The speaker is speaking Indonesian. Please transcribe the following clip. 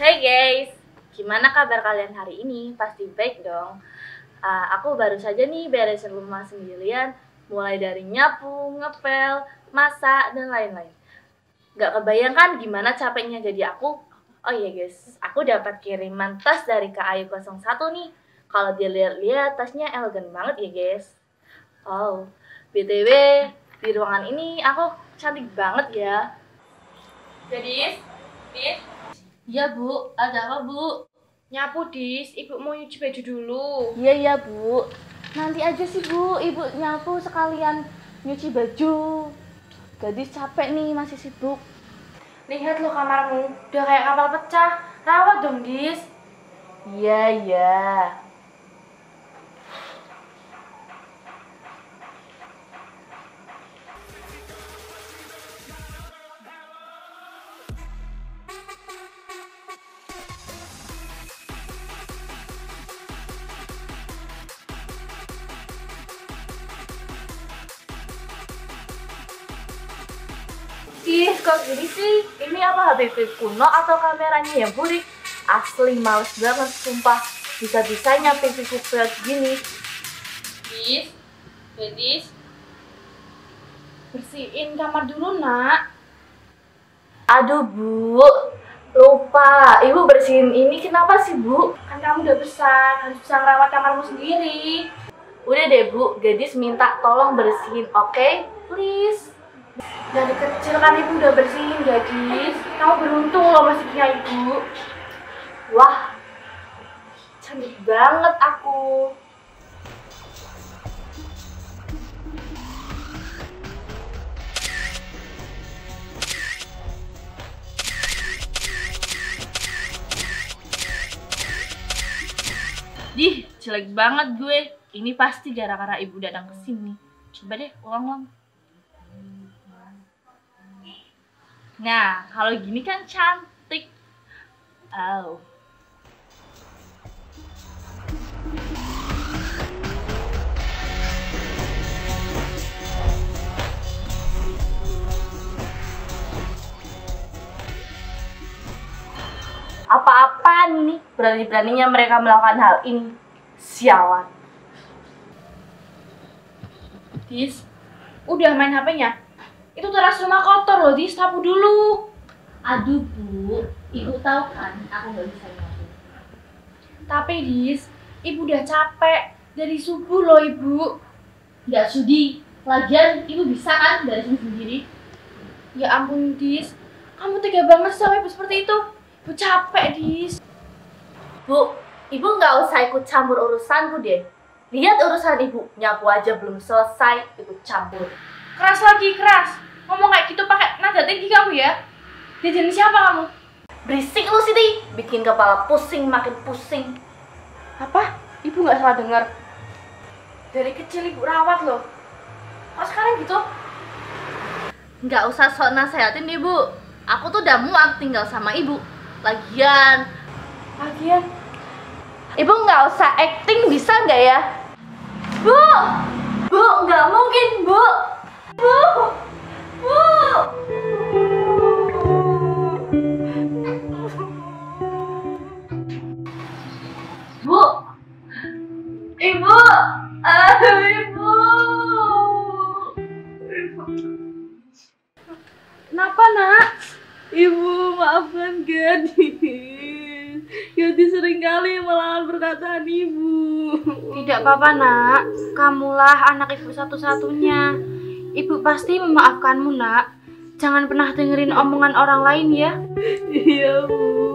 Hai guys, gimana kabar kalian hari ini? Pasti baik dong. Aku baru saja nih beresin rumah sendirian, mulai dari nyapu, ngepel, masak, dan lain-lain. Gak kebayangkan gimana capeknya jadi aku. Oh iya guys, aku dapat kiriman tas dari Kak Ayu 01 nih. Kalau dilihat-lihat tasnya elegan banget ya guys. Oh, BTW di ruangan ini aku cantik banget ya. Dis. Iya Bu, ada apa Bu? Nyapu Dis, ibu mau nyuci baju dulu. Iya Bu, nanti aja sih Bu, ibu nyapu sekalian nyuci baju. Gadis capek nih, masih sibuk. Lihat lo kamarmu, udah kayak kapal pecah. Rawat dong Dis. Iya. Ih, kok gini sih? Ini apa HP kuno atau kameranya yang burik? Asli males banget, sumpah. Bisa-bisanya PVC kayak gini. Dis, bersihin kamar dulu nak. Aduh Bu, lupa. Ibu bersihin ini kenapa sih Bu? Kan kamu udah besar, harus bisa ngerawat kamarmu sendiri. Udah deh Bu, gadis minta tolong bersihin, oke? Please. Dari kecil kan ibu udah bersihin gadis. Kamu beruntung loh masih punya ibu. Wah, cantik banget aku. Dih, jelek banget gue. Ini pasti gara-gara ibu datang ke sini. Coba deh, ulang. Nah, kalau gini kan cantik. Oh. Apa-apaan nih? Berani-beraninya mereka melakukan hal ini. Sialan. Dis, udah main HP-nya? Itu teras rumah kotor loh Dis, sapu dulu. Aduh Bu, ibu tahu kan aku nggak bisa nyapu. Tapi Dis, ibu udah capek. Dari subuh loh ibu. Nggak sudi. Lagian ibu bisa kan dari sendiri. Ya ampun Dis, kamu tega banget sama ibu seperti itu. Ibu capek Dis. Bu, ibu nggak usah ikut campur urusanku deh. Lihat urusan ibu, nyapu aja belum selesai, ikut campur. Keras lagi, keras. Ngomong kayak gitu pakai nada tinggi kamu ya. Dia jenis siapa kamu? Berisik lu Siti, bikin kepala pusing makin pusing. Apa? Ibu nggak salah dengar. Dari kecil ibu rawat loh. Kok sekarang gitu? Nggak usah sok nasehatin ibu. Aku tuh udah muak tinggal sama ibu. Lagian, ibu nggak usah acting bisa nggak ya? Bu, nggak mungkin Bu. Bu, ibu, ibu. Kenapa nak? Ibu, maafkan Gadis. Gadis seringkali melawan perkataan ibu. Tidak apa-apa nak. Kamulah anak ibu satu-satunya. Ibu pasti memaafkanmu nak. Jangan pernah dengerin omongan orang lain ya. Iya Bu.